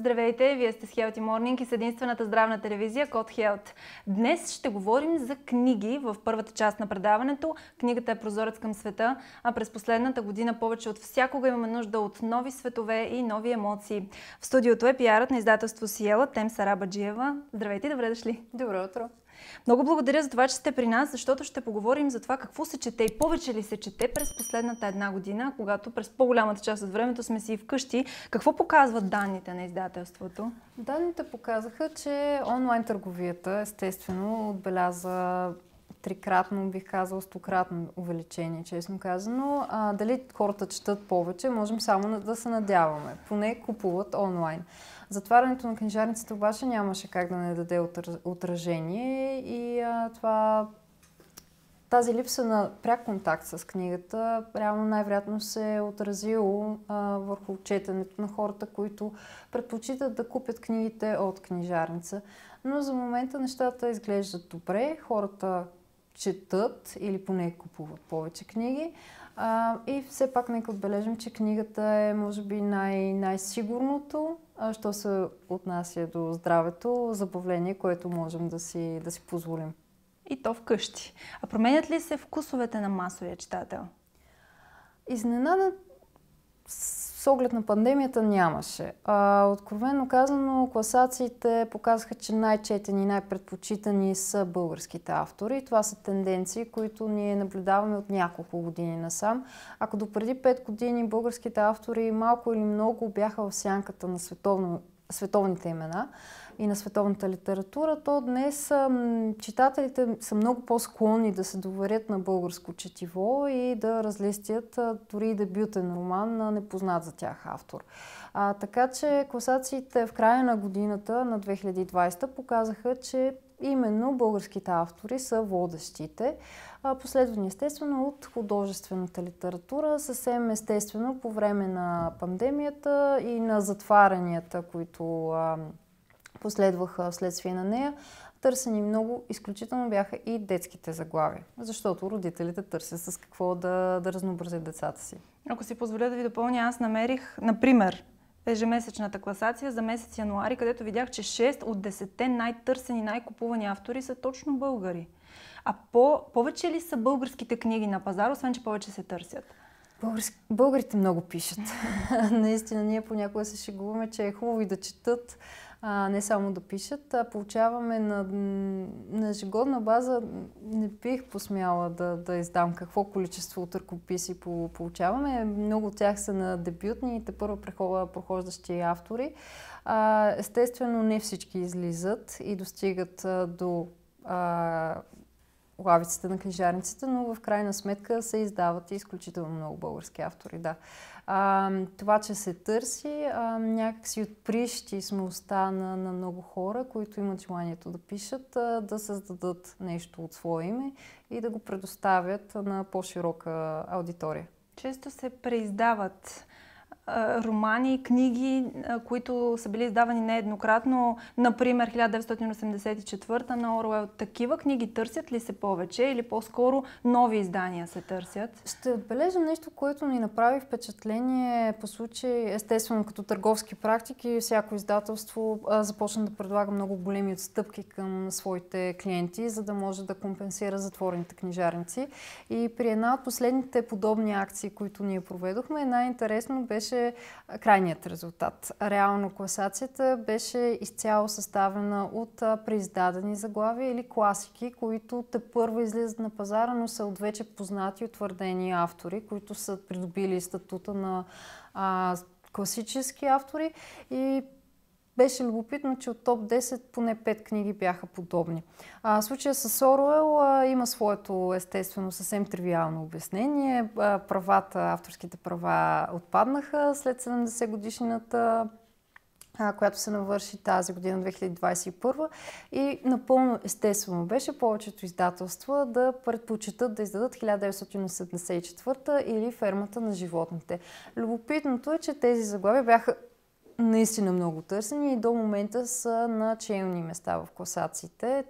Здравейте! Вие сте с Healthy Morning и с единствената здравна телевизия Код Health. Днес ще говорим за книги в първата част на предаването. Книгата е прозорец към света, а през последната година повече от всякога имаме нужда от нови светове и нови емоции. В студиото е пиарът на издателство Сиела Тем Сарабаджиева. Здравейте, добре дошли! Добро утро! Много благодаря за това, че сте при нас, защото ще поговорим за това какво се чете и повече ли се чете през последната една година, когато през по-голямата част от времето сме си вкъщи. Какво показват данните на издателството? Данните показаха, че онлайн търговията естествено отбеляза трикратно, бих казал, 100-кратно увеличение, честно казано. Дали хората четат повече, можем само да се надяваме. Поне купуват онлайн. Затварянето на книжарниците обаче нямаше как да не даде отражение и тази липса на пряк контакт с книгата реално най-вероятно се е отразило върху четенето на хората, които предпочитат да купят книгите от книжарница. Но за момента нещата изглеждат добре, хората четат или поне купуват повече книги. И все пак нека отбележим, че книгата е може би най-сигурното, що се отнася до здравето, забавление, което можем да си позволим. И то вкъщи. А променят ли се вкусовете на масовия читател? Изненада с оглед на пандемията нямаше. Откровено казано, класациите показаха, че най-четени и най-предпочитани са българските автори. Това са тенденции, които ние наблюдаваме от няколко години насам. Ако допреди 5 години българските автори малко или много бяха в сянката на световните имена и на световната литература, то днес читателите са много по-склонни да се доверят на българско четиво и да разлистят дори и дебютен роман на непознат за тях автор. Така че класациите в края на годината на 2020 показаха, че именно българските автори са водещите, последвани естествено от художествената литература, съвсем естествено по време на пандемията и на затварянията, които последваха вследствие на нея. Търсени много, изключително бяха и детските заглавия, защото родителите търсят с какво да разнообразят децата си. Ако си позволя да ви допълня, аз намерих, например, ежемесечната класация за месец януари, където видях, че 6 от 10 най-търсени, най-купувани автори са точно българи. А повече ли са българските книги на пазара, освен че повече се търсят? Българите много пишат. Наистина, ние понякога се шегуваме, че е хубаво и да четат, не само да пишат. Получаваме на ежегодна база, не бих посмяла да издам какво количество от ръкописи получаваме. Много от тях са на дебютни и тепърва прохождащи автори. Естествено, не всички излизат и достигат до лавиците на книжарниците, но в крайна сметка се издават изключително много български автори. Да. Това, че се търси, някакси отприщи смелостта на много хора, които имат желанието да пишат, да създадат нещо от свое име и да го предоставят на по-широка аудитория. Често се преиздават романи, книги, които са били издавани нееднократно, например 1984 на Оруел. Такива книги търсят ли се повече или по-скоро нови издания се търсят? Ще отбележа нещо, което ни направи впечатление по случай, естествено като търговски практики. Всяко издателство започна да предлага много големи отстъпки към своите клиенти, за да може да компенсира затворените книжарници. И при една от последните подобни акции, които ние проведохме, най-интересно беше крайният резултат. Реално класацията беше изцяло съставена от преиздадени заглавия или класики, които тепърва излизат на пазара, но са от вече познати и утвърдени автори, които са придобили статута на класически автори и беше любопитно, че от топ 10 поне 5 книги бяха подобни. Случая с Оруел има своето естествено съвсем тривиално обяснение. Авторските права отпаднаха след 70 годишнината, която се навърши тази година, 2021. И напълно естествено беше повечето издателства да предпочитат да издадат 1984 или Фермата на животните. Любопитното е, че тези заглавия бяха наистина много търсени и до момента са на челни места в класациите. Това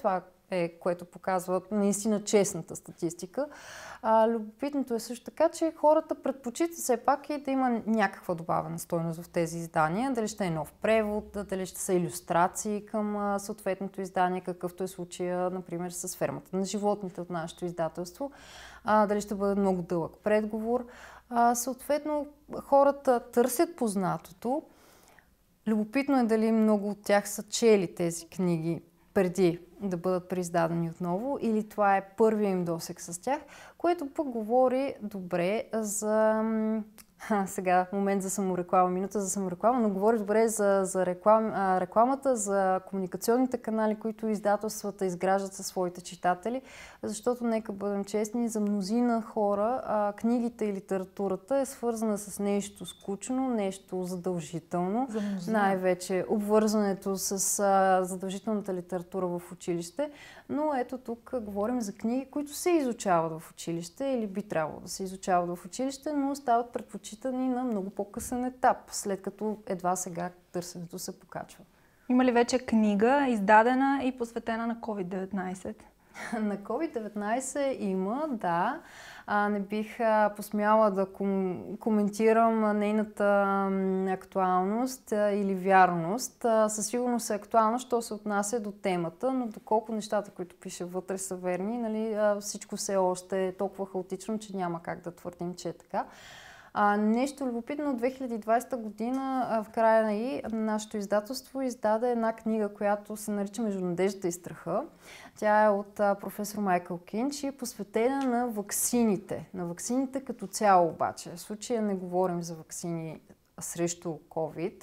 което показва наистина честната статистика. Любопитното е също така, че хората предпочитат все пак и да има някаква добавена стойност в тези издания. Дали ще е нов превод, дали ще са илюстрации към съответното издание, какъвто е случая, например, с Фермата на животните от нашето издателство. Дали ще бъде много дълъг предговор. Съответно, хората търсят познатото. Любопитно е дали много от тях са чели тези книги преди да бъдат преиздадени отново, или това е първият им досег с тях, което пък говори добре за... сега момент за самореклама, минута за самореклама, но говори добре за рекламата, за комуникационните канали, които издателствата изграждат със своите читатели, защото нека бъдем честни, за мнозина хора книгите и литературата е свързана с нещо скучно, нещо задължително, най-вече обвързването с задължителната литература в училище, но ето тук говорим за книги, които се изучават в училище или би трябвало да се изучават в училище, но стават предпочитани на много по-късен етап, след като едва сега търсенето се покачва. Има ли вече книга, издадена и посветена на COVID-19? На COVID-19 има, да. Не бих посмяла да коментирам нейната актуалност или вярност. Със сигурност е актуална, що се отнася до темата, но доколко нещата, които пише вътре, са верни, нали, всичко все още е толкова хаотично, че няма как да твърдим, че е така. Нещо любопитно, от 2020 година в края на нашето издателство издаде една книга, която се нарича "Между надеждата и страха". Тя е от професор Майкъл Кинч и е посветена на ваксините. На ваксините като цяло обаче. В случая не говорим за ваксини срещу COVID,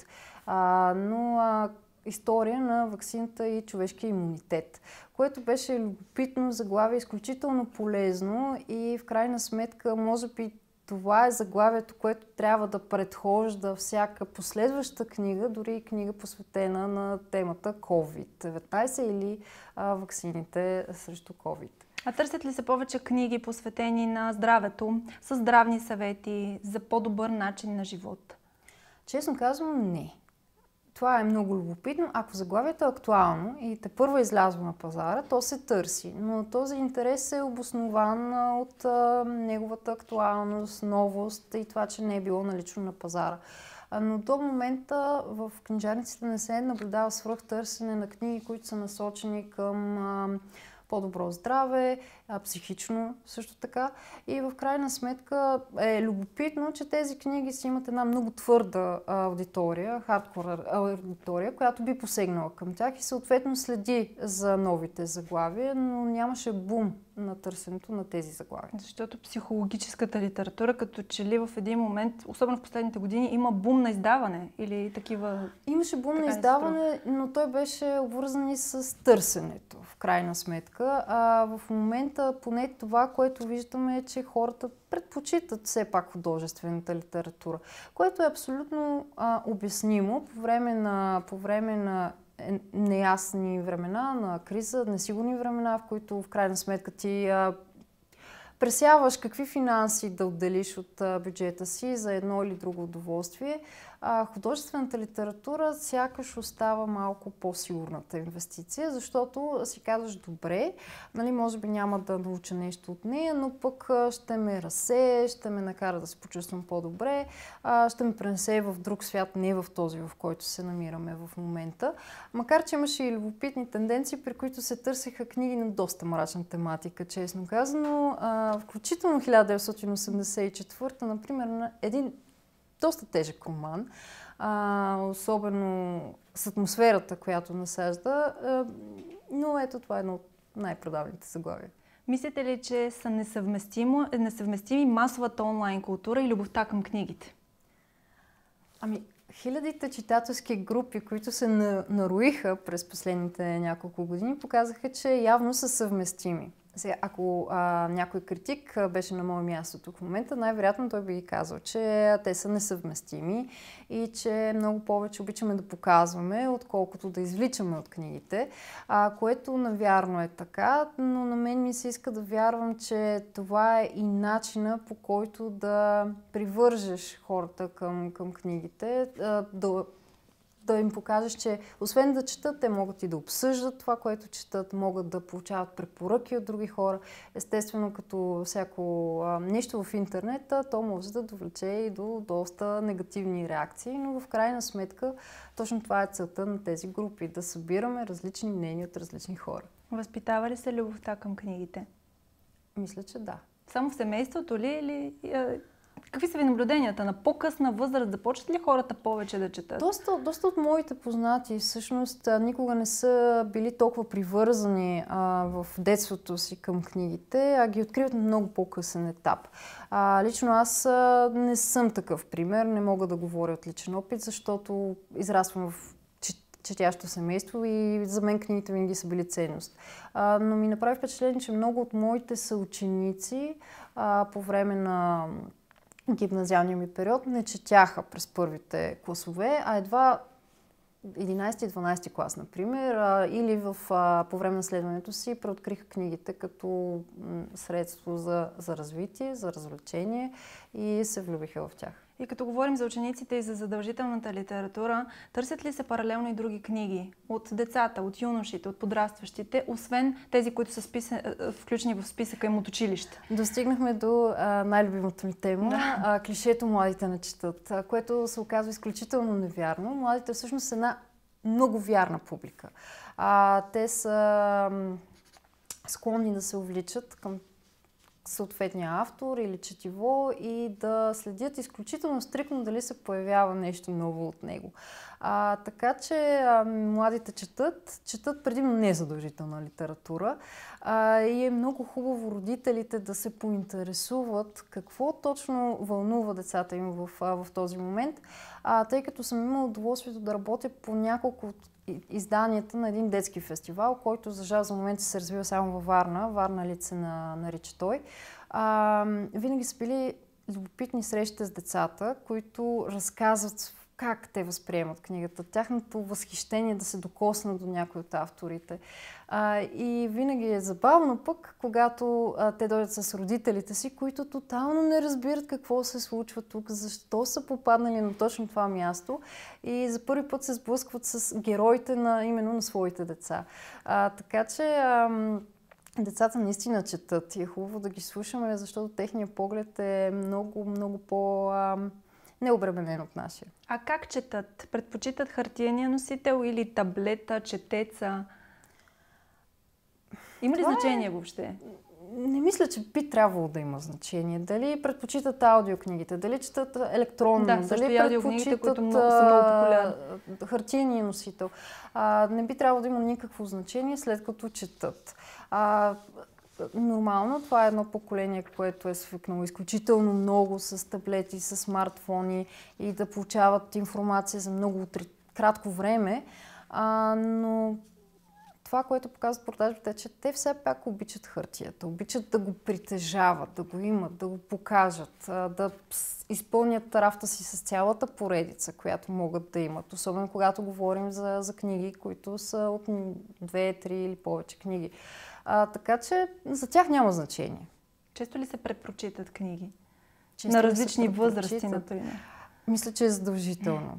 но история на ваксината и човешкия имунитет, което беше любопитно заглавие, изключително полезно и в крайна сметка може би това е заглавието, което трябва да предхожда всяка последваща книга, дори и книга посветена на темата COVID-19 или ваксините срещу COVID. А търсят ли се повече книги посветени на здравето, с здравни съвети за по-добър начин на живот? Честно казвам, не. Това е много любопитно. Ако заглавието е актуално и тепърва излязло на пазара, то се търси. Но този интерес е обоснован от неговата актуалност, новост и това, че не е било налично на пазара. Но до момента в книжарниците не се е наблюдава свръхтърсене на книги, които са насочени към по-добро здраве, психично също така. И в крайна сметка е любопитно, че тези книги си имат една много твърда аудитория, хардкор аудитория, която би посегнала към тях и съответно следи за новите заглавия, но нямаше бум на търсенето на тези заглавия. Защото психологическата литература, като че ли в един момент, особено в последните години, има бум на издаване или такива... Имаше бум на издаване, но той беше обвързан и с търсенето, в крайна сметка. В момента поне това, което виждаме е, че хората предпочитат все пак художествената литература, което е абсолютно обяснимо по време на неясни времена, на криза, несигурни времена, в които в крайна сметка ти пресяваш какви финанси да отделиш от бюджета си за едно или друго удоволствие. Художествената литература сякаш остава малко по-сигурната инвестиция, защото си казваш добре, нали, може би няма да науча нещо от нея, но пък ще ме разсее, ще ме накара да се почувствам по-добре, ще ме пренесе в друг свят, не в този, в който се намираме в момента. Макар че имаше и любопитни тенденции, при които се търсиха книги на доста мрачна тематика, честно казано. Включително 1984, например, на един доста тежък роман, особено с атмосферата, която насажда, но ето това е едно от най-продаваните заглавия. Мислите ли, че са несъвместими масовата онлайн култура и любовта към книгите? Хилядите читателски групи, които се нароиха през последните няколко години, показаха, че явно са съвместими. Сега, ако някой критик беше на мое място тук в момента, най-вероятно той би казал, че те са несъвместими и че много повече обичаме да показваме, отколкото да извличаме от книгите, което навярно е така, но на мен ми се иска да вярвам, че това е и начина, по който да привържеш хората към книгите, да да им покажеш, че освен да четат, те могат и да обсъждат това, което четат, могат да получават препоръки от други хора. Естествено, като всяко нещо в интернет, то може да довлече и до доста негативни реакции, но в крайна сметка точно това е целта на тези групи, да събираме различни мнения от различни хора. Възпитава ли се любовта към книгите? Мисля, че да. Само в семейството ли или... Какви са ви наблюденията? На по-късна възраст започват ли хората повече да четат? Доста от моите познати всъщност никога не са били толкова привързани в детството си към книгите, а ги откриват на много по-късен етап. Лично аз не съм такъв пример, не мога да говоря от личен опит, защото израствам в четящо семейство и за мен книгите винаги са били ценност. Но ми направи впечатление, че много от моите съученици по време на гимназиалния ми период не четяха през първите класове, а едва 11-12 клас, например, или по време на следването си преоткриха книгите като средство за развитие, за развлечение и се влюбиха в тях. И като говорим за учениците и за задължителната литература, търсят ли се паралелно и други книги от децата, от юношите, от подрастващите, освен тези, които са включени в списъка им от училище? Достигнахме до най-любимата ми тема, клишето "младите не четат", което се оказва изключително невярно. Младите всъщност са една много вярна публика. Те са склонни да се увличат към съответния автор или четиво и да следят изключително стриктно дали се появява нещо ново от него. Така че младите четат предимно незадължителна литература и е много хубаво родителите да се поинтересуват какво точно вълнува децата им в този момент, тъй като съм имала удоволствието да работя по няколко от изданията на един детски фестивал, който за жал за момента се развива само във Варна. Варна Лит се нарича той. Винаги са били любопитни срещи с децата, които разказват как те възприемат книгата, тяхното възхищение да се докоснат до някой от авторите. И винаги е забавно пък, когато те дойдат с родителите си, които тотално не разбират какво се случва тук, защо са попаднали на точно това място и за първи път се сблъскват с героите именно на своите деца. Така че децата наистина четат и е хубаво да ги слушаме, защото техният поглед е много, много необременен от нашия. А как четат? Предпочитат хартиения носител или таблета, четеца? Има ли значение въобще? Не мисля, че би трябвало да има значение. Дали предпочитат аудиокнигите, дали четат електронно, дали предпочитат хартиения носител. Не би трябвало да има никакво значение, след като четат. Нормално, това е едно поколение, което е свикнало изключително много с таблети, с смартфони и да получават информация за много кратко време, но това, което показват продажбите, е, че те все пак обичат хартията, обичат да го притежават, да го имат, да го покажат, да изпълнят рафта си с цялата поредица, която могат да имат. Особено когато говорим за книги, които са от 2, 3 или повече книги. Така че за тях няма значение. Често ли се препрочитат книги? На различни възрасти, например? Мисля, че е задължително.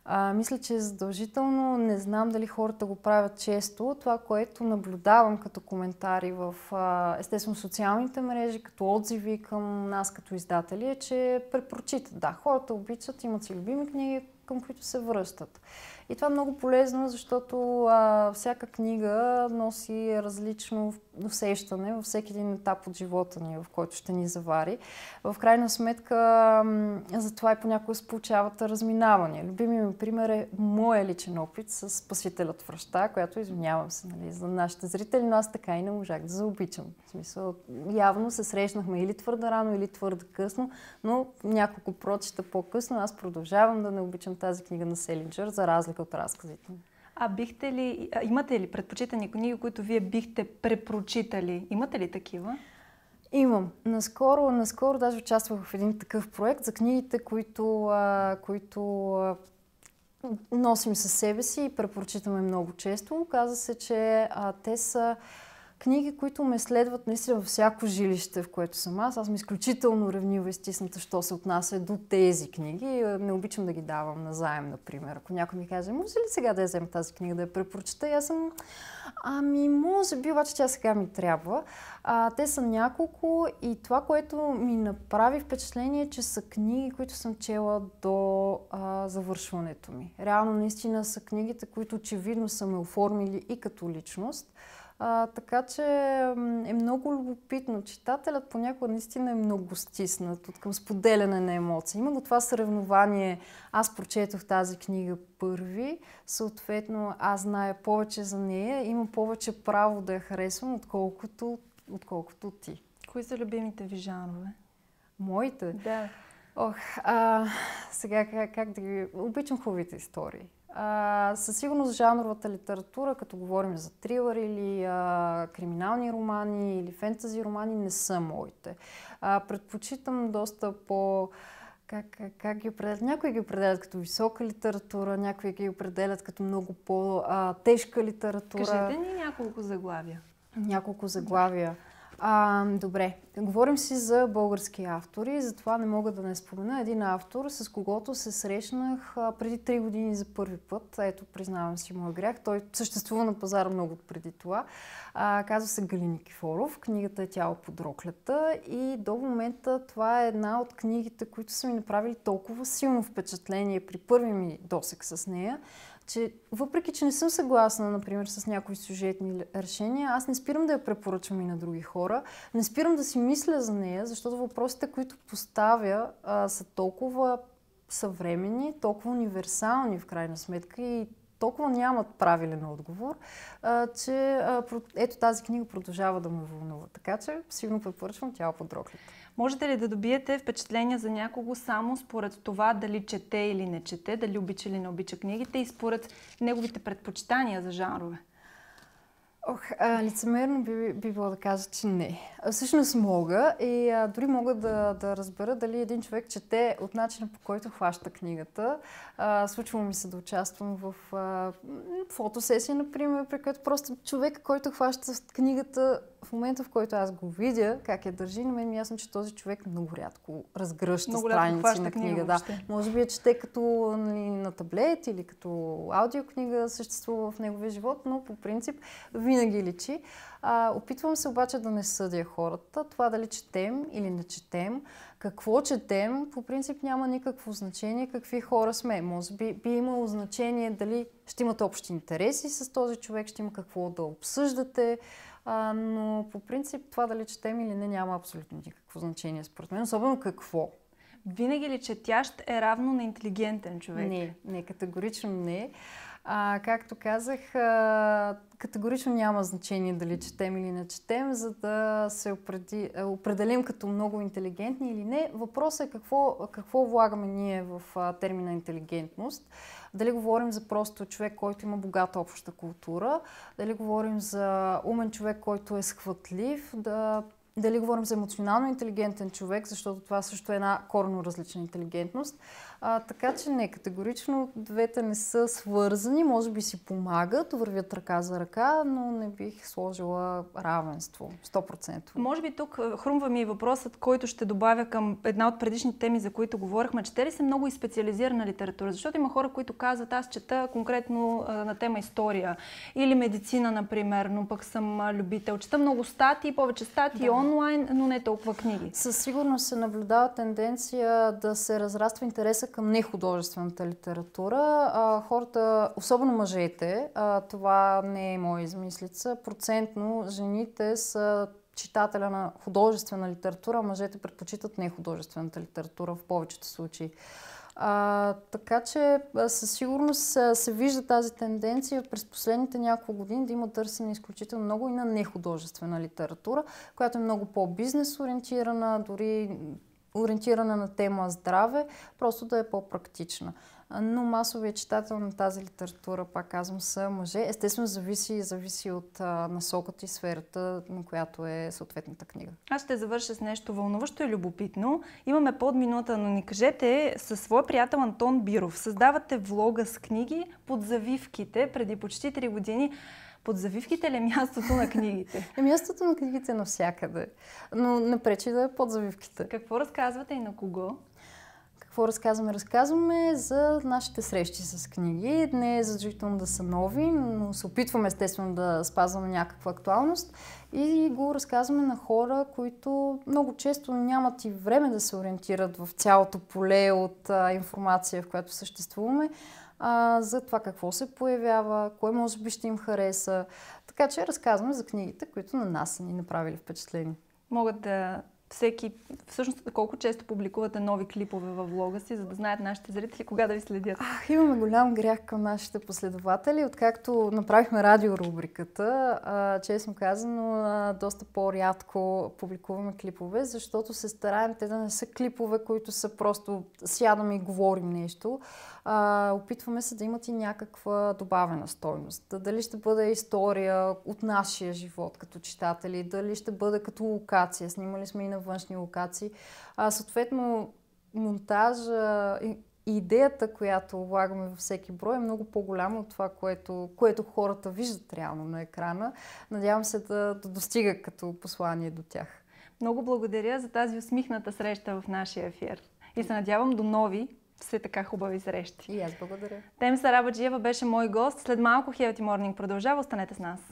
Не знам дали хората го правят често. Това, което наблюдавам като коментари в естествено социалните мрежи, като отзиви към нас като издатели, е, че препрочитат. Да, хората обичат, имат си любими книги, към които се връщат. И това е много полезно, защото всяка книга носи различно усещане във всеки един етап от живота ни, в който ще ни завари. В крайна сметка, затова и понякога се получават разминавания. Любимият ми пример е моя личен опит с "Спасителят връща", която, извинявам се, за нашите зрители, но аз така и не можах да заобичам. В смисъл, явно се срещнахме или твърде рано, или твърде късно, но няколко прочита по-късно аз продължавам да не обичам тази книга на Селинджър, за разлика от разказите. Имате ли предпочитани книги, които вие бихте препрочитали? Имате ли такива? Имам. Наскоро даже участвах в един такъв проект за книгите, които носим със себе си и препрочитаме много често. Оказа се, че те са книги, които ме следват наистина във всяко жилище, в което съм аз. Аз съм изключително ревнива и стисната, що се отнася до тези книги. Не обичам да ги давам назаем, например. Ако някой ми каже, може ли сега да я взема тази книга да я препоръчета? И аз съм, може би, обаче тя сега ми трябва. Те са няколко и това, което ми направи впечатление, че са книги, които съм чела до завършването ми. Реално наистина са книгите, които очевидно са ме оформили и като личност. Така че е много любопитно. Читателят понякога наистина е много стиснат от към споделяне на емоции. Има го това съревнование. Аз прочетох тази книга първи, съответно аз зная повече за нея, имам повече право да я харесвам, отколкото ти. Кои са любимите ви жанрове? Моите? Да. Сега как да ги... Обичам хубавите истории. Със сигурност жанровата литература, като говорим за трилър или криминални романи или фентази романи, не са моите. Предпочитам доста по... Как ги определят? Някои ги определят като висока литература, някои ги определят като много по-тежка литература. Кажете ни няколко заглавия. Няколко заглавия. Добре, говорим си за български автори, затова не мога да не спомена един автор, с когото се срещнах преди 3 години за първи път. Ето, признавам си моя грях. Той съществува на пазара много преди това. Казва се Галин Никифоров. Книгата е Тяло под роклята и до момента това е една от книгите, които са ми направили толкова силно впечатление при първи ми досег с нея, че въпреки, че не съм съгласна, например, с някои сюжетни решения, аз не спирам да я препоръчвам и на други хора. Не спирам да си мисля за нея, защото въпросите, които поставя, са толкова съвременни, толкова универсални в крайна сметка и толкова нямат правилен отговор, че ето тази книга продължава да ме вълнува. Така че силно препоръчвам Тяло под роклята. Можете ли да добиете впечатления за някого само според това дали чете или не чете, дали обича или не обича книгите и според неговите предпочитания за жанрове? Лицемерно би било да кажа, че не. Всъщност мога и дори мога да разбера дали един човек чете от начина, по който хваща книгата. Случва ми се да участвам в фотосесия, например, при която просто човек, който хваща книгата в момента, в който аз го видя, как я държи, на мен ми ясно, че този човек много рядко разгръща страници на книга. Да. Може би я чете като на таблет или като аудиокнига съществува в неговия живот, но по принцип винаги личи. Опитвам се обаче да не съдя хората. Това дали четем или не четем, какво четем, по принцип няма никакво значение какви хора сме. Може би имало значение дали ще имате общи интереси с този човек, ще има какво да обсъждате, но по принцип това дали четем или не няма абсолютно никакво значение според мен, особено какво. Винаги ли четящ е равно на интелигентен човек? Не, категорично не. Както казах, категорично няма значение дали четем или не четем, за да се определим като много интелигентни или не. Въпросът е какво влагаме ние в термина интелигентност. Дали говорим за просто човек, който има богата обща култура, дали говорим за умен човек, който е схватлив, дали говорим за емоционално интелигентен човек, защото това също е една коренно различна интелигентност. Така че не, категорично двете не са свързани, може би си помагат, вървят ръка за ръка, но не бих сложила равенство, 100%. Може би тук хрумва ми въпросът, който ще добавя към една от предишните теми, за които говорихме. Чете ли се много и специализирана литература? Защото има хора, които казват, аз чета конкретно на тема история или медицина, например, но пък съм любител. Чета много статии, повече статии онлайн, но не толкова книги. Със сигурност се наблюдава тенденция да се разраства интереса към нехудожествената литература. Хората, особено мъжете, това не е моя измислица, процентно жените са читателя на художествена литература, а мъжете предпочитат нехудожествената литература в повечето случаи. Така че със сигурност се вижда тази тенденция през последните няколко години да има търсене изключително много и на нехудожествена литература, която е много по-бизнес ориентирана, дори ориентирана на тема здраве, просто да е по-практична. Но масовият читател на тази литература, пак казвам, са мъже. Естествено, зависи от насоката и сферата, на която е съответната книга. Аз ще завърша с нещо вълнуващо и любопитно. Имаме под минута, но ни кажете, със своя приятел Антон Биров създавате влога с книги под завивките преди почти 3 години. Под завивките ли е мястото на книгите? Мястото на книгите е навсякъде, но не пречи да е под завивките. Какво разказвате и на кого? Какво разказваме? Разказваме за нашите срещи с книги. Не е задължително да са нови, но се опитваме естествено да спазваме някаква актуалност и го разказваме на хора, които много често нямат и време да се ориентират в цялото поле от информация, в която съществуваме, за това какво се появява, кое може би ще им хареса. Така че разказваме за книгите, които на нас са ни направили впечатление. Могат да всъщност колко често публикувате нови клипове във влога си, за да знаят нашите зрители кога да ви следят? Имаме голям грях към нашите последователи. Откакто направихме радиорубриката, честно казано, доста по-рядко публикуваме клипове, защото се стараем те да не са клипове, които са просто сядаме и говорим нещо. Опитваме се да имат и някаква добавена стойност. Дали ще бъде история от нашия живот като читатели, дали ще бъде като локация. Снимали сме и на външни локации. Съответно, монтажа и идеята, която влагаме във всеки брой, е много по-голяма от това, което хората виждат реално на екрана. Надявам се да достига като послание до тях. Много благодаря за тази усмихната среща в нашия ефир. И се надявам до нови все така хубави срещи. И аз благодаря. Темис Арабаджиева беше мой гост. След малко Healthy Morning продължава. Останете с нас.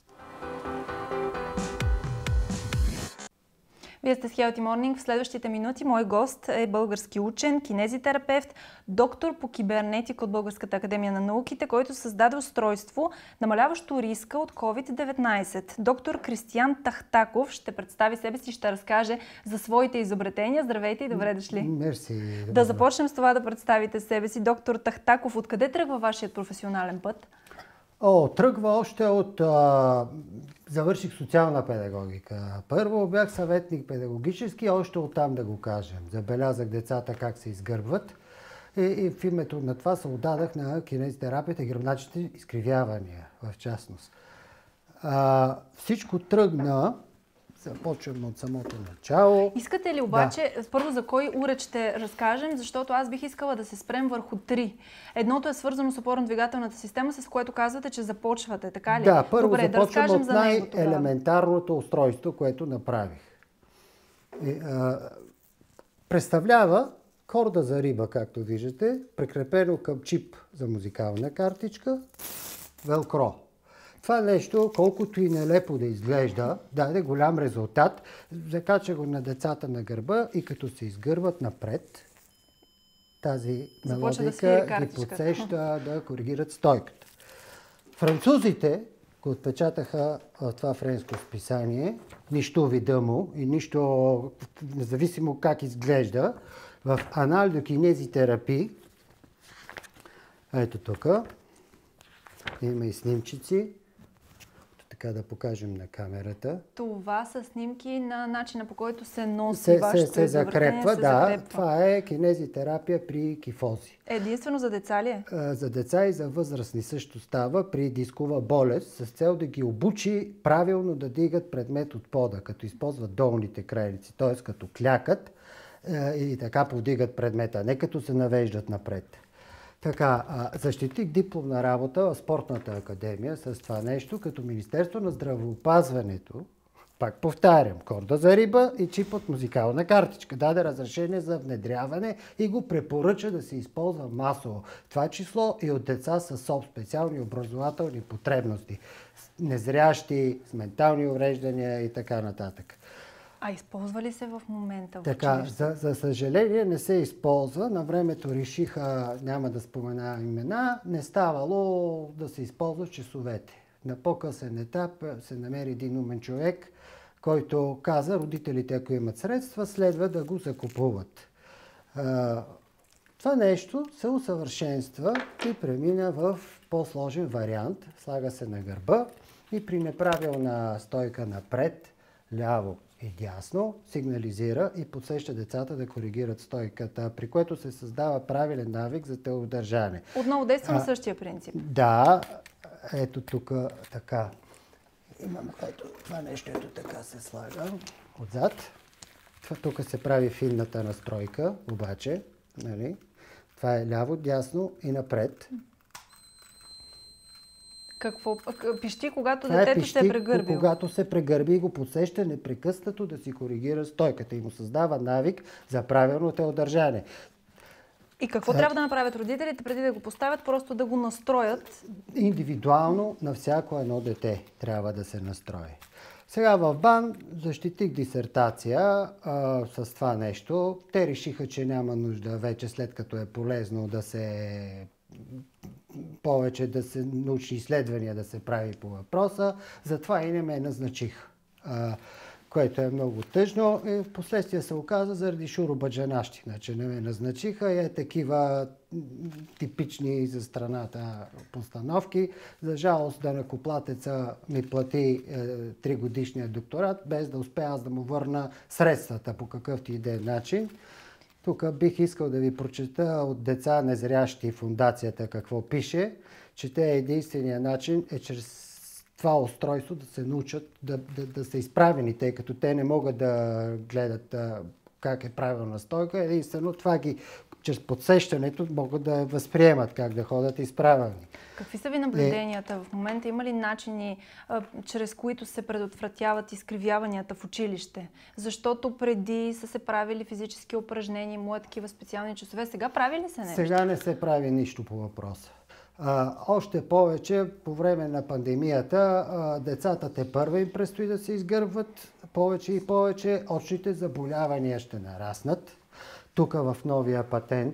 Вие сте с Healthy Morning. В следващите минути мой гост е български учен, кинезитерапевт, доктор по кибернетика от Българската академия на науките, който създаде устройство, намаляващо риска от COVID-19. Доктор Кристиян Тахтаков ще представи себе си и ще разкаже за своите изобретения. Здравейте и добре дошли! Мерси! Да започнем с това да представите себе си. Доктор Тахтаков, откъде тръгва вашият професионален път? Тръгва още от... Завърших социална педагогика. Първо бях съветник педагогически, още оттам да го кажем. Забелязах децата как се изгърбват и в името на това се отдадах на кинезитерапията и гръбначните изкривявания, в частност. Всичко тръгна, започвам от самото начало. Искате ли обаче, първо за кой уред ще разкажем, защото аз бих искала да се спрем върху три. Едното е свързано с опорно-двигателната система, с което казвате, че започвате, така ли? Да, първо добре, започвам да от най-елементарното устройство, което направих. Представлява корда за риба, както виждате, прикрепено към чип за музикална картичка, велкро. Това нещо, колкото и нелепо да изглежда, даде голям резултат. Закача го на децата на гърба и като се изгърбват напред, тази мелодика ги подсеща да коригират стойката. Французите го отпечатаха в това френско списание, нищо вида му и нищо, независимо как изглежда, в Анал де кинезитерапия. Ето тук. Има и снимчици. Така да покажем на камерата. Това са снимки на начина, по който се носи вашето се закрепва, това е кинезитерапия при кифози. Единствено за деца ли е? За деца и за възрастни също става при дискова болест, с цел да ги обучи правилно да дигат предмет от пода, като използват долните крайници, т.е. като клякат и така повдигат предмета, не като се навеждат напред. Така, защитих дипломна работа в Спортната академия с това нещо, като Министерство на здравеопазването, пак повтарям, корда за риба и чип от музикална картичка. Даде разрешение за внедряване и го препоръча да се използва масово. Това число и от деца с специални образователни потребности, незрящи, с ментални увреждания и така нататък. А използва ли се в момента? Така, за съжаление не се използва. На времето решиха, няма да спомена имена, не ставало да се използва в часовете. На по-късен етап се намери един умен човек, който каза, родителите, ако имат средства, следва да го закупуват. Това нещо се усъвършенства и премина в по-сложен вариант. Слага се на гърба и при неправилна стойка напред, ляво и дясно, сигнализира и подсеща децата да коригират стойката, при което се създава правилен навик за телодържане. Отново действа на същия принцип. Да, ето тук така. Имаме, ето това нещо, ето така се слага отзад. Тук се прави финната настройка, обаче, нали? Това е ляво, дясно и напред. Какво? Пищи, когато Това детето се е прегърбило. Когато се прегърби и го подсеща непрекъснато да си коригира стойката и му създава навик за правилното удържание. И какво трябва да направят родителите преди да го поставят? Просто да го настроят? Индивидуално на всяко едно дете трябва да се настрои. Сега в БАН защитих дисертация с това нещо. Те решиха, че няма нужда вече, след като е полезно повече научни изследвания да се прави по въпроса. Затова и не ме назначих, което е много тъжно. И в последствие се оказа заради шуробаджанащина, че не ме назначиха. И такива типични за страната постановки. За жалост данъкоплатеца ми плати 3-годишния докторат, без да успея аз да му върна средствата по какъвто и да е начин. Тук бих искал да ви прочета от деца незрящи фундацията какво пише, че те единствения начин е чрез това устройство да се научат да са изправени, тъй като те не могат да гледат как е правилна стойка. Единствено това чрез подсещането могат да възприемат как да ходят изправени. Какви са ви наблюденията в момента? Има ли начини, чрез които се предотвратяват изкривяванията в училище? Защото преди са се правили физически упражнения, имало такива специални часове. Сега прави ли се нещо? Сега не се прави нищо по въпроса. Още повече, по време на пандемията, децата тепърва им предстои да се изгърбват повече и повече. Очните заболявания ще нараснат. Тук в новия патент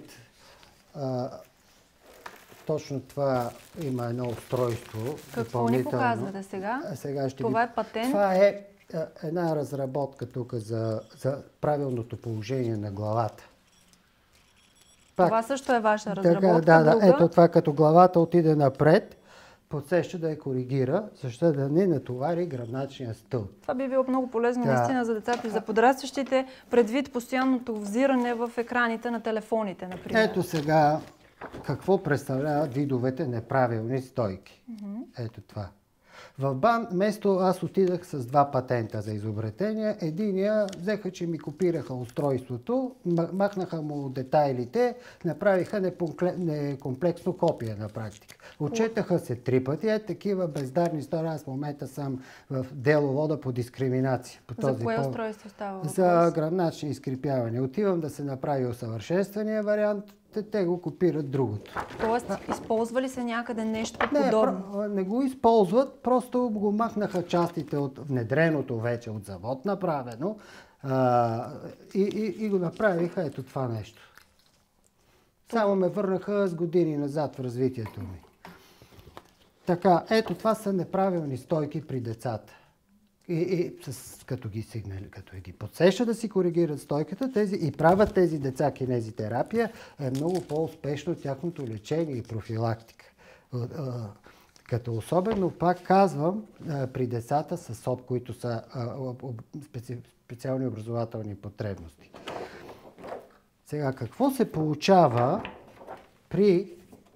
точно това има едно устройство. Какво ни показвате сега? Това е патент? Това е една разработка тук за правилното положение на главата. Това също е ваша разработка? Да. Ето това, като главата отиде напред, подсеща да я коригира, защото да не натовари гръбначния стълб. Това би било много полезно наистина за децата и за подрастващите, предвид постоянното взиране в екраните на телефоните, например. Ето сега какво представляват видовете неправилни стойки. Ето това. В БАН вместо аз отидах с 2 патента за изобретения. Единия взеха, че ми копираха устройството, махнаха му детайлите, направиха некомплексно копие на практика. Отчетаха се 3 пъти. Такива бездарни истории. Аз в момента съм в деловода по дискриминация. За кое устройство става въпрос? За гръбначни изкрепявания. Отивам да се направи усъвършенствания вариант. Те го копират другото. Тоест, използва ли се някъде нещо подобно? Не го използват, просто го махнаха частите от внедреното вече от завод направено и го направиха ето това нещо. Само ме върнаха с години назад в развитието ми. Така, ето това са неправилни стойки при децата. Като ги подсеща да си коригират стойката, и правят тези деца кинезитерапия, е много по-успешно тяхното лечение и профилактика. Като особено, пак казвам, при децата с СОП, които са специални образователни потребности. Сега, какво се получава при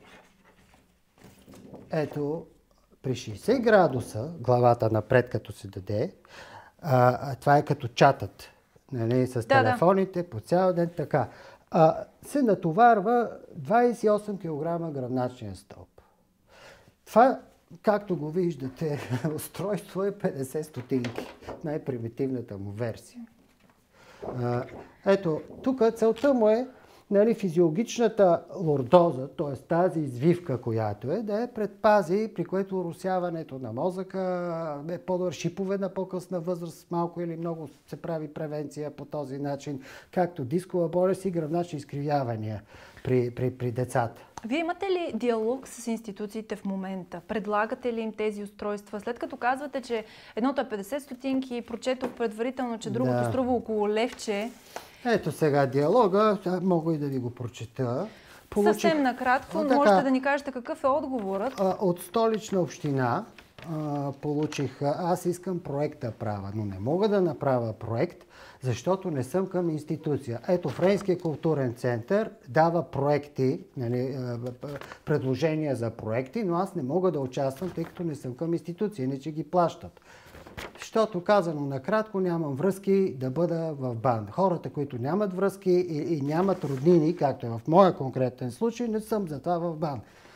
при 60 градуса, главата напред като се даде, това е като чатът, нали, с телефоните по цял ден, така. Се натоварва 28 кг гръбначния стълб. Това, както го виждате, устройство е 50 стотинки, най-примитивната му версия. Ето, тук целта му е физиологичната лордоза, т.е. тази извивка, която да я предпази, при което уросяването на мозъка е по-добър, шипове на по-късна възраст, малко или много се прави превенция по този начин, както дискова болест и гръбначни изкривявания при децата. Вие имате ли диалог с институциите в момента? Предлагате ли им тези устройства? След като казвате, че едното е 50 стотинки, прочетох предварително, че другото струва около левче. Ето сега диалога, мога и да ви го прочета. Съвсем накратко, можете да ни кажете какъв е отговорът. От Столична община получих, аз искам проект да правя, но не мога да направя проект, защото не съм към институция. Ето, Френския културен център дава проекти, предложения за проекти, но аз не мога да участвам, тъй като не съм към институция, иначе ги плащат. Защото, казано накратко, нямам връзки да бъда в БАН. Хората, които нямат връзки и нямат роднини, както е в моя конкретен случай, не съм за това в БАН.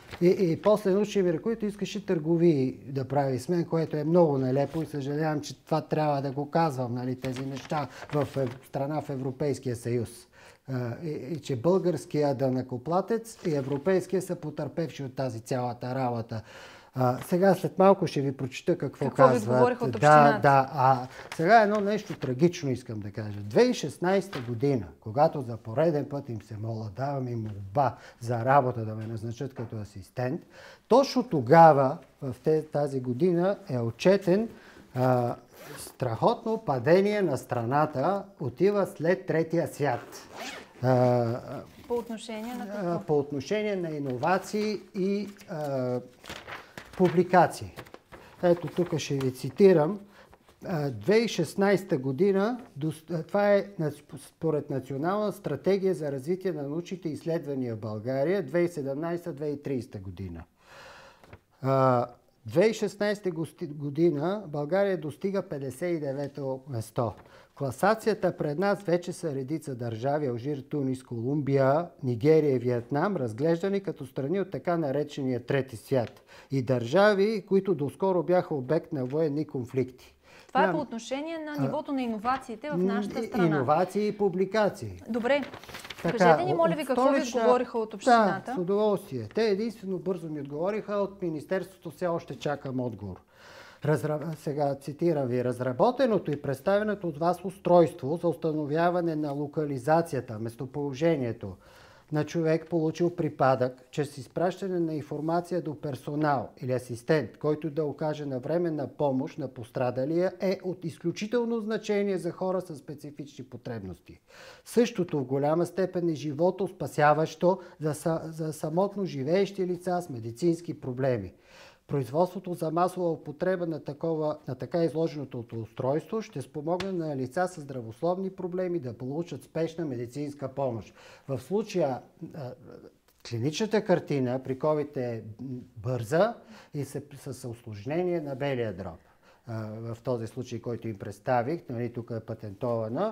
И после научни мир, които искаше търговии да прави с мен, което е много нелепо и съжалявам, че това трябва да го казвам, нали, тези неща в страна в Европейския съюз. И че българския данъкоплатец и европейския са потърпевши от тази цялата работа. Сега след малко ще ви прочита какво казват. Ви говориха от общината? Да. Сега едно нещо трагично искам да кажа. 2016 година, когато за пореден път им се моля, давам им молба за работа да ме назначат като асистент, точно тогава, в тази година, е отчетен страхотно падение на страната, отива след третия свят. По отношение на какво? По отношение на иновации и публикации. Ето тук ще ви цитирам. 2016 година, това е според Национална стратегия за развитие на научните изследвания в България, 2017-2030 година. 2016 година България достига 59-то место. Класацията пред нас вече са редица държави: Алжир, Тунис, Колумбия, Нигерия и Виетнам, разглеждани като страни от така наречения трети свят. И държави, които доскоро бяха обект на военни конфликти. Това е по отношение на нивото на иновациите в нашата страна. Иновации и публикации. Добре. Кажете ни, моля ви, какво ви отговориха от общината? Да, с удоволствие. Те единствено бързо ми отговориха, от Министерството все още чакам отговор. Сега цитирам ви: разработеното и представеното от вас устройство за установяване на локализацията, местоположението на човек, получил припадък, чрез изпращане на информация до персонал или асистент, който да окаже навременна помощ на пострадалия, е от изключително значение за хора с специфични потребности. Същото в голяма степен е живото спасяващо за самотно живеещи лица с медицински проблеми. Производството за масова употреба на така изложеното устройство ще спомогне на лица с здравословни проблеми да получат спешна медицинска помощ. В случая клиничната картина при COVID е бърза и с усложнение на белия дроб. В този случай, който им представих, нали, тук е патентована,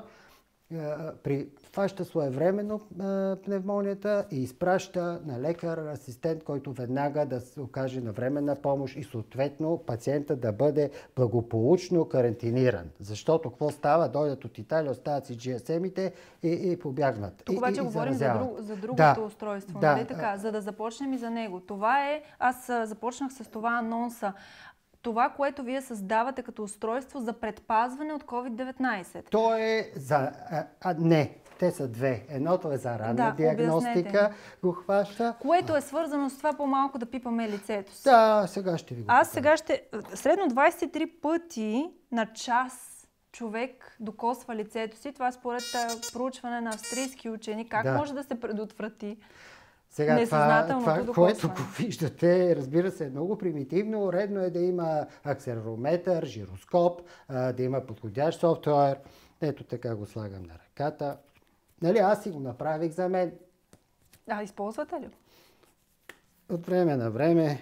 хваща своевременно пневмонията и изпраща на лекар, асистент, който веднага да се окаже навременна помощ и съответно пациента да бъде благополучно карантиниран. Защото какво става? Дойдат от Италия, остават си GSM-ите и побягнат. Тук обаче говорим за другото устройство, нали така? За да започнем и за него. Това е, аз започнах с това анонса. Това, което вие създавате като устройство за предпазване от COVID-19. То е за... не, те са две. Едното е за ранна диагностика, го хваща. Което е свързано с това по-малко да пипаме лицето си. Да, сега ще ви го Аз сега ще... Средно 23 пъти на час човек докосва лицето си. Това според проучване на австрийски учени. Как може да се предотврати? Сега това което виждате, разбира се, е много примитивно. Редно е да има акселерометър, жироскоп, да има подходящ софтуер. Ето така го слагам на ръката. Нали, аз си го направих за мен. Използвате ли? От време на време.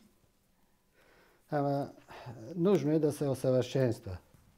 Ама нужно е да се усъвършенства.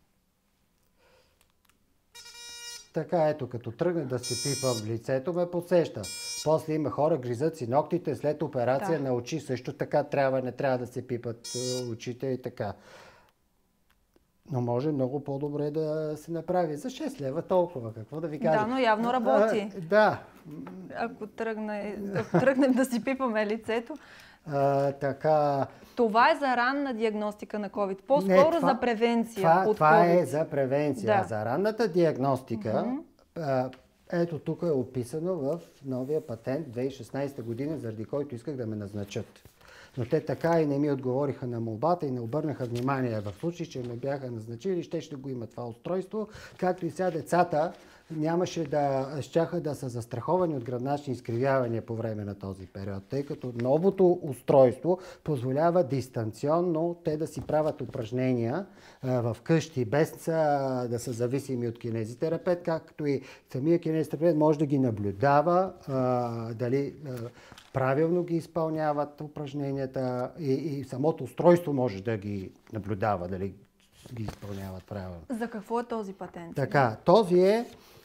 Така ето, като тръгне да се пипам лицето, ме подсеща. После има хора, гризат си ногтите, след операция на очи също така не трябва да се пипат очите и така. Но може много по-добре да се направи. За 6 лева толкова, какво да ви кажа. Да, но явно работи. Да. Ако тръгнем да си пипаме лицето. Така... Това е за ранна диагностика на COVID. По-скоро за превенция от това COVID. е за превенция. Да. За ранната диагностика, ето тук е описано в новия патент 2016 година, заради който исках да ме назначат. Но те така и не ми отговориха на молбата и не обърнаха внимание. В случай, че ме бяха назначили, ще го има това устройство. Както и сега децата щяха да са застраховани от гръбначни изкривявания по време на този период, тъй като новото устройство позволява дистанционно те да си правят упражнения в къщи, без да са зависими от кинезитерапевт, както и самия кинезитерапевт може да ги наблюдава, дали правилно ги изпълняват упражненията и самото устройство може да ги наблюдава, дали ги изпълняват правилно. За какво е този патент? Така, този е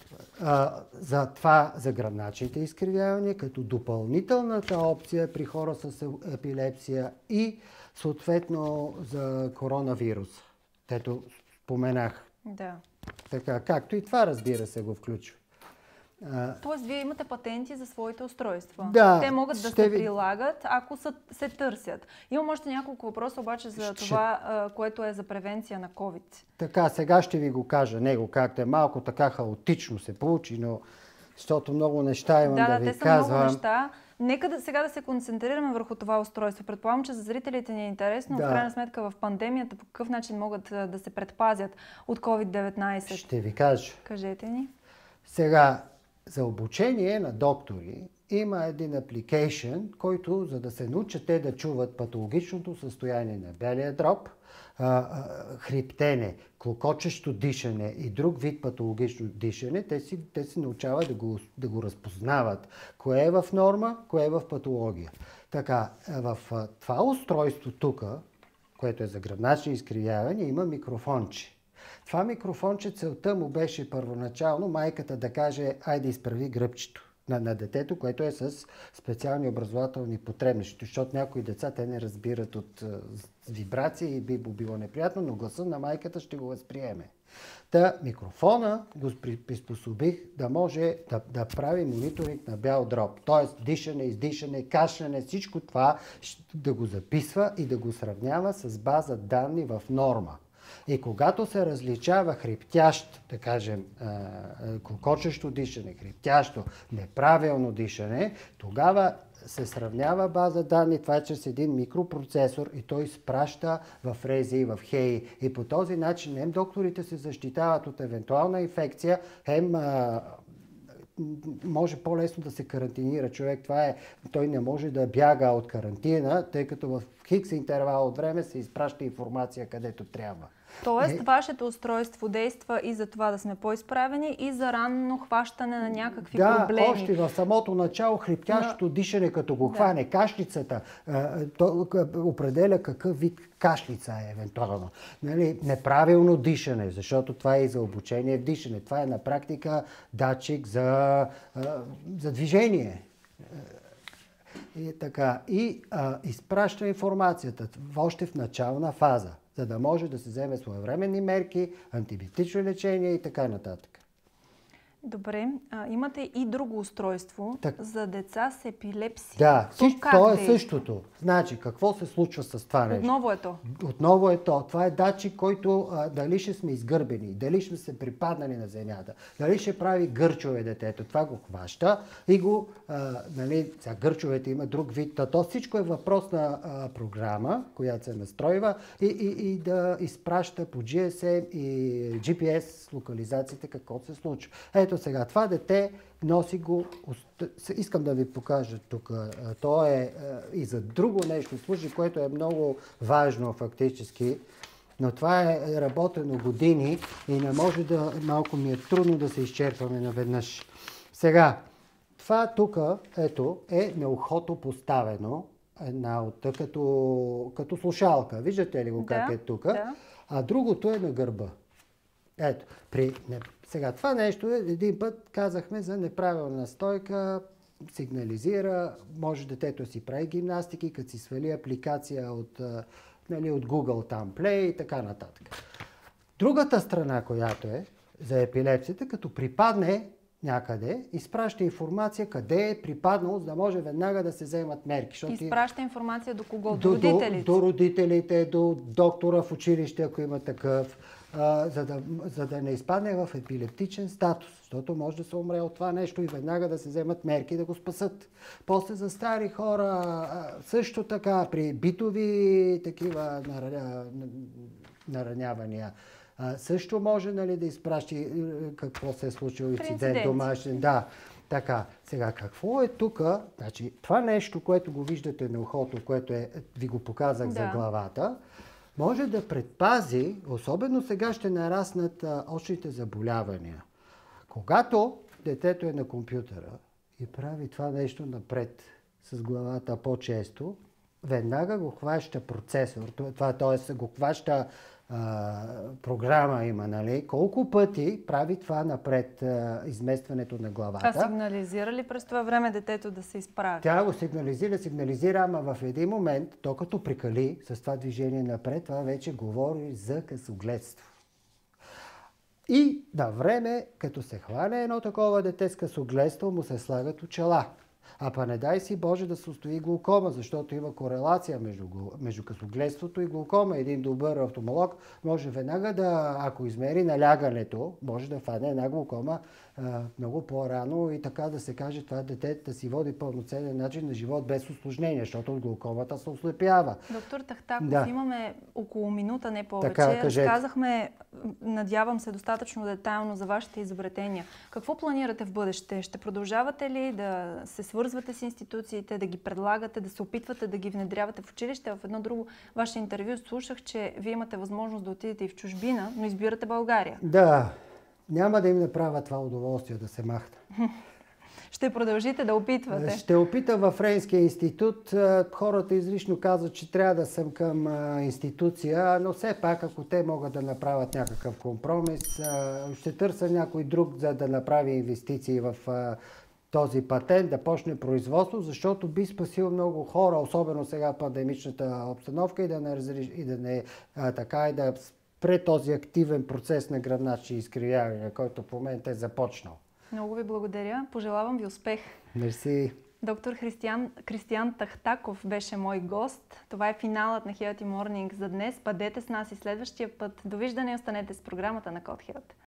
за гръбначните изкривявания, като допълнителната опция при хора с епилепсия и съответно за коронавирус. Тето споменах. Да. Така, както и това, разбира се, го включва. Тоест, вие имате патенти за своите устройства. Да, те могат да се прилагат, ако се търсят. Имам още няколко въпроса обаче за това, което е за превенция на COVID. Така, сега ще ви го кажа него, както е. Малко така хаотично се получи, но защото много неща имам да ви казвам. Да, те са много неща. Нека сега да се концентрираме върху това устройство. Предполагам, че за зрителите ни е интересно, в крайна сметка в пандемията, по какъв начин могат да се предпазят от COVID-19. Ще ви кажа. Кажете ни. Сега, за обучение на доктори има един апликейшн, който, за да се научат те да чуват патологичното състояние на белия дроб, хриптене, клокочещо дишане и друг вид патологично дишане, те си научават да го разпознават. Кое е в норма, кое е в патология. Така, в това устройство тук, което е за гръбначни изкривявания, има микрофонче. Това микрофонче, целта му беше първоначално майката да каже: айде изправи гръбчето на детето, което е с специални образователни потребности, защото някои деца те не разбират от вибрации и би било неприятно, но гласа на майката ще го възприеме. Та микрофона го приспособих да може да прави мониторинг на бял дроб, т.е. дишане, издишане, кашляне, всичко това да го записва и да го сравнява с база данни в норма. И когато се различава хриптящ, да кажем, клокочещо дишане, хриптящо, неправилно дишане, тогава се сравнява база данни, това е чрез един микропроцесор и той изпраща в РЗИ, в ХЕИ. И по този начин хем докторите се защитават от евентуална инфекция, хем може по-лесно да се карантинира човек. Той не може да бяга от карантина, тъй като в хикс интервал от време се изпраща информация където трябва. Тоест, вашето устройство действа и за това да сме по-изправени, и за ранно хващане на някакви проблеми. Да, още в самото начало хриптящото дишане, като го хване, кашлицата, то определя какъв вид кашлица е евентуално. Нали, неправилно дишане, защото това е и за обучение в дишане. Това е на практика датчик за движение. И изпраща информацията още в начална фаза, за да може да се вземе своевременни мерки, антибиотично лечение и така нататък. Добре, имате и друго устройство за деца с епилепсия. Да, то е същото. Значи, какво се случва с това нещо? Отново е то. Отново е то. Това е датчик, който дали ще сме изгърбени, дали ще се припаднали на земята, дали ще прави гърчове детето. Това го хваща и го, сега гърчовете има друг вид. То всичко е въпрос на програма, която се настройва и да изпраща по GSM и GPS локализациите какво се случва. Ето сега, това дете носи го, искам да ви покажа тук, то е и за друго нещо служи, което е много важно фактически, но това е работено години и не може малко ми е трудно да се изчерпваме наведнъж. Сега, това тук, ето, е на ухото поставено, като слушалка. Виждате ли го как е тук? Да. А другото е на гърба. Ето, сега това нещо един път казахме за неправилна стойка, сигнализира, може детето си прави гимнастики, като си свали апликация от Google там Play и така нататък. Другата страна, която е за епилепсията, като припадне някъде, изпраща информация къде е припаднало, за да може веднага да се вземат мерки. Изпраща информация до кого? До родителите? До родителите, до доктора в училище, ако има такъв, за да не изпадне в епилептичен статус, защото може да се умре от това нещо и веднага да се вземат мерки да го спасат. После за стари хора, също така при битови такива наранявания, също може да изпращи какво се е случило, инцидент домашен. Да, така. Сега, какво е тук? Значи, това нещо, което го виждате на ухото, което ви го показах за главата, може да предпази, особено сега ще нараснат очните заболявания. Когато детето е на компютъра и прави това нещо напред с главата по-често, веднага го хваща процесор, т.е. го хваща програма има, нали? Колко пъти прави това напред изместването на главата. А сигнализира ли през това време детето да се изправи? Тя го сигнализира, ама в един момент, то като прикали с това движение напред, това вече говори за късогледство. И на време, като се хване едно такова дете с късогледство, му се слагат очила. А па не дай си Боже да се установи глаукома, защото има корелация между късогледството и глаукома. Един добър офталмолог може веднага да, ако измери налягането, може да фане една глаукома много по-рано и така да се каже това дете да си води пълноценен начин на живот без усложнение, защото от глаукомата се ослепява. Доктор Тахтаков, Да. имаме около минута, не повече. Така, кажете. Разказахме, надявам се, достатъчно детайлно за вашите изобретения. Какво планирате в бъдеще? Ще продължавате ли да се свързвате с институциите, да ги предлагате, да се опитвате да ги внедрявате в училище? В едно друго ваше интервю слушах, че вие имате възможност да отидете и в чужбина, но избирате България. Да, няма да им направя това удоволствие да се махна. Ще продължите да опитвате. Ще опитам във Френския институт. Хората излишно казват, че трябва да съм към институция, но все пак, ако те могат да направят някакъв компромис, ще търся някой друг, за да направи инвестиции в този патент, да почне производство, защото би спасил много хора, особено сега пандемичната обстановка и да спре този активен процес на гръбначни изкривявания, който в момента е започнал. Много ви благодаря. Пожелавам ви успех. Мерси. Доктор Кристиян Тахтаков беше мой гост. Това е финалът на Healthy Morning за днес. Бъдете с нас и следващия път. Довиждане и останете с програмата на Код Health.